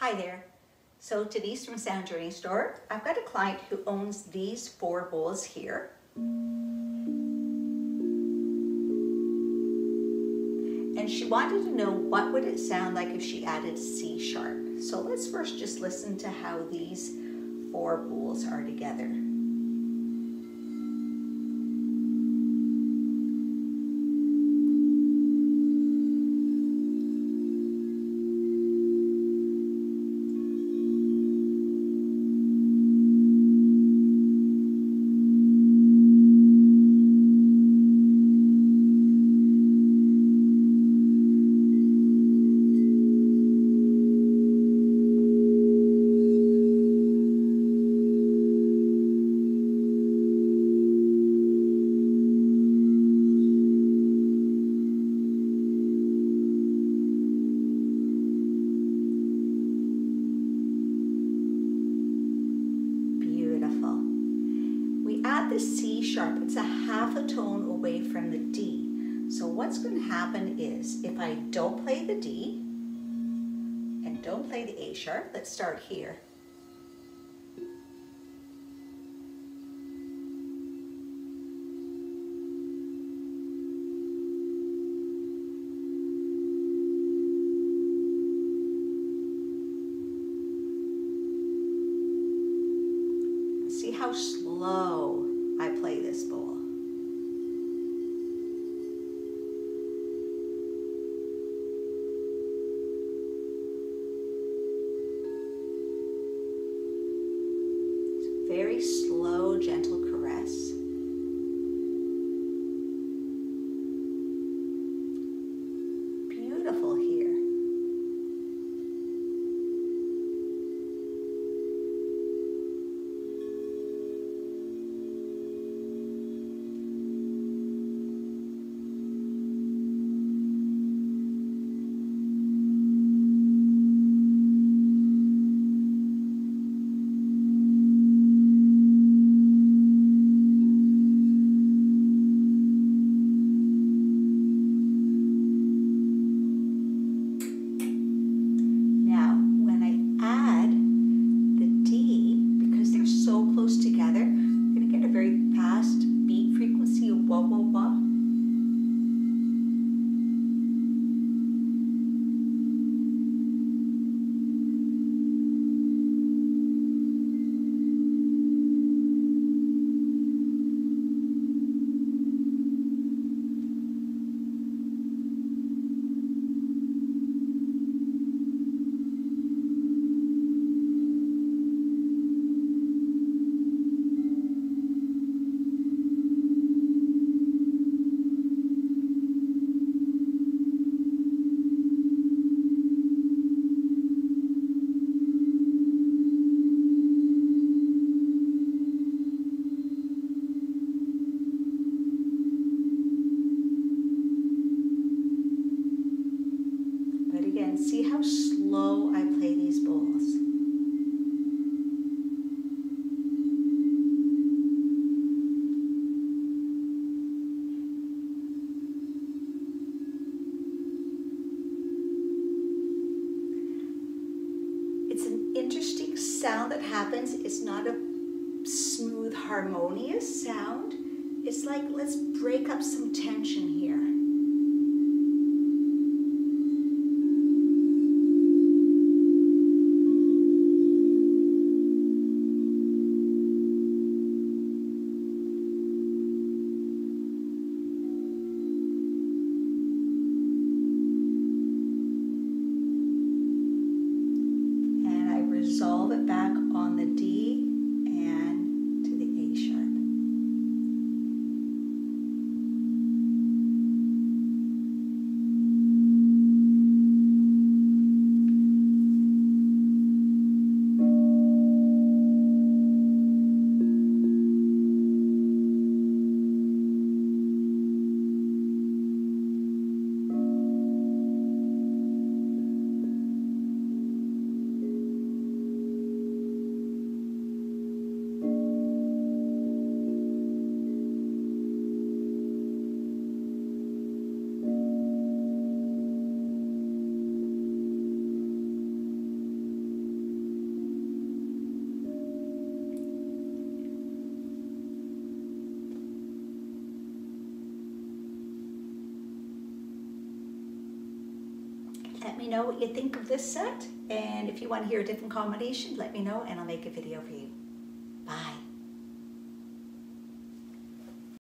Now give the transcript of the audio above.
Hi there. So Denise from Sound Journey Store. I've got a client who owns these 4 bowls here. And she wanted to know what would it sound like if she added C sharp. So let's first just listen to how these 4 bowls are together. Add the C sharp, it's a half a tone away from the D. So what's going to happen is if I don't play the D and don't play the A sharp, let's start here. See how slow I play this bowl. It's a very slow, gentle caress. Beautiful here. Together, I'm going to get a very fast beat frequency of wah wah wah. Again, see how slow I play these bowls. It's an interesting sound that happens. It's not a smooth, harmonious sound. It's like, let's break up some tension here. Resolve it back on the D and to the A sharp. Let me know what you think of this set, and if you want to hear a different combination, let me know and I'll make a video for you. Bye.